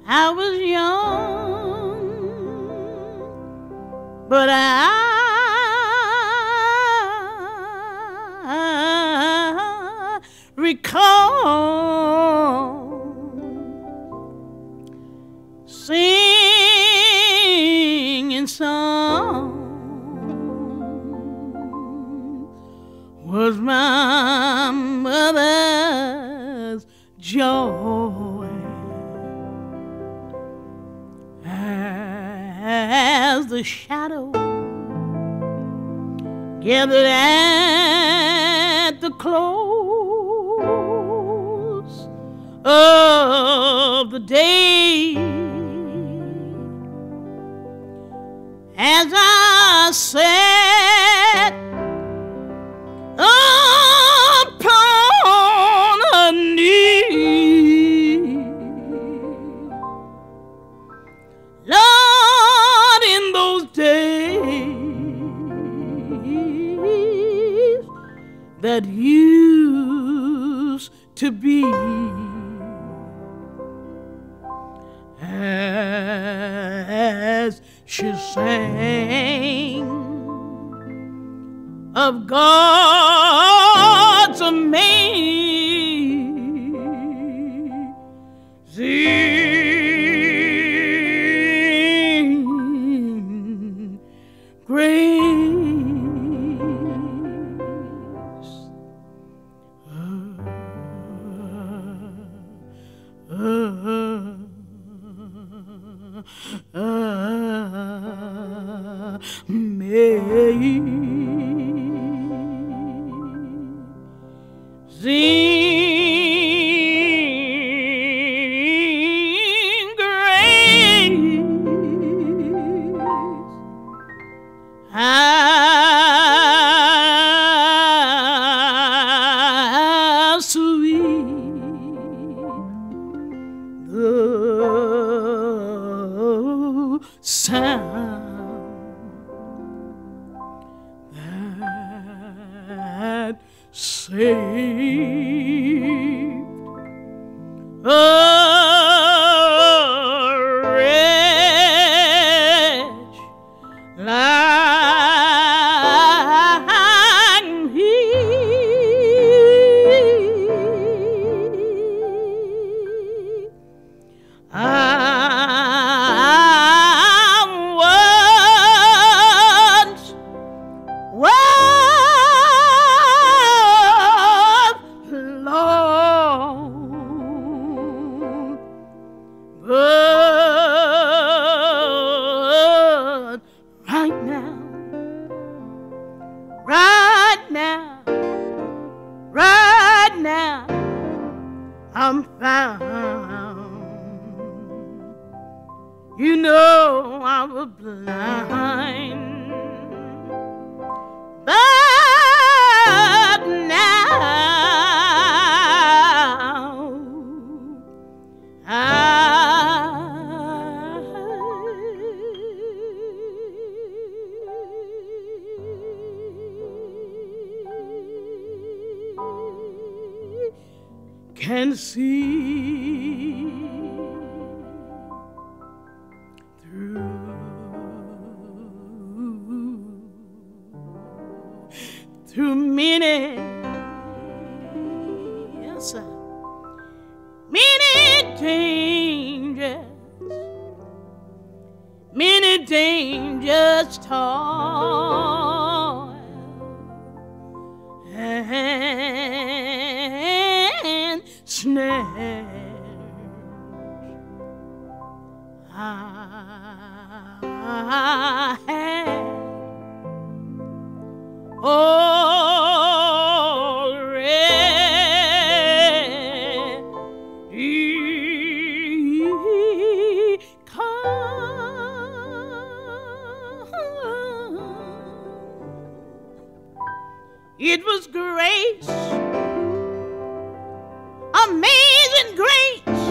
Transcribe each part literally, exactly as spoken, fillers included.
I was young, but I recall singing song was my mother's joy. As the shadow gathered at the close of the day, as I sat upon a knee, Lord, in those days that used to be, as she sang of God's amazing grace. Uh, uh, uh, amazing grace. How sweet the sound that saved a wretch like me. I once was lost, but right now, right now, right now, I'm found. You know I was blind, but now I can see through, through many, yes sir, many dangers, many dangers toil and snares. I had already come. It was grace, amazing grace,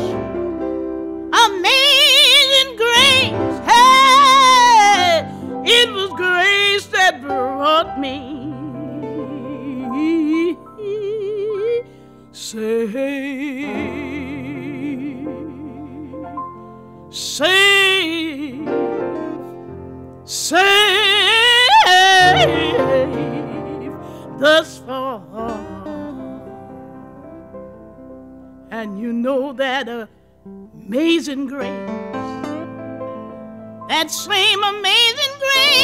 amazing grace. Hey, it was grace that brought me safe Save, save thus far. And you know that amazing grace, that same amazing grace